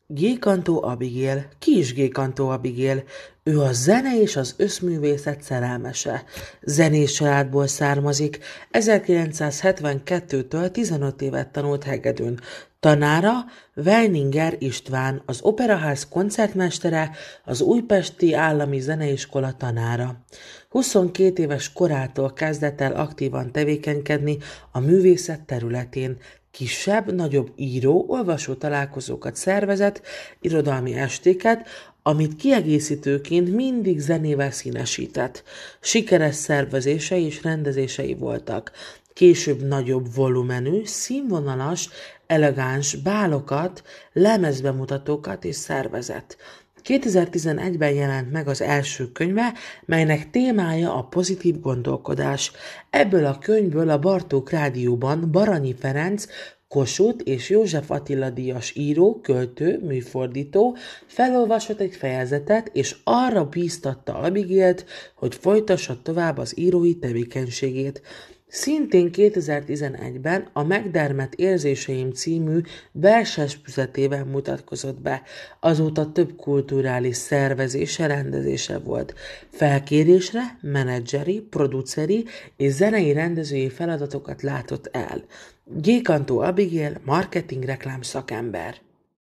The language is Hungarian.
G. Abigail. Ki is G. Abigail? Ő a zene és az összművészet szerelmese. Zenés családból származik, 1972-től 15 évet tanult hegedűn. Tanára Weininger István, az Operaház koncertmestere, az Újpesti Állami Zeneiskola tanára. 22 éves korától kezdett el aktívan tevékenykedni a művészet területén. Kisebb-nagyobb író-olvasó találkozókat szervezett, irodalmi estéket, amit kiegészítőként mindig zenével színesített. Sikeres szervezései és rendezései voltak. Később nagyobb volumenű, színvonalas, elegáns bálokat, lemezbemutatókat is szervezett. 2011-ben jelent meg az első könyve, melynek témája a pozitív gondolkodás. Ebből a könyvből a Bartók Rádióban Baranyi Ferenc, Kossuth és József Attila díjas író, költő, műfordító felolvasott egy fejezetet, és arra bíztatta Abigailt, hogy folytassa tovább az írói tevékenységét. Szintén 2011-ben a Megdermet érzéseim című versesfüzetében mutatkozott be, azóta több kulturális szervezése, rendezése volt. Felkérésre menedzseri, produceri és zenei rendezői feladatokat látott el. G. Abigail marketing reklám szakember.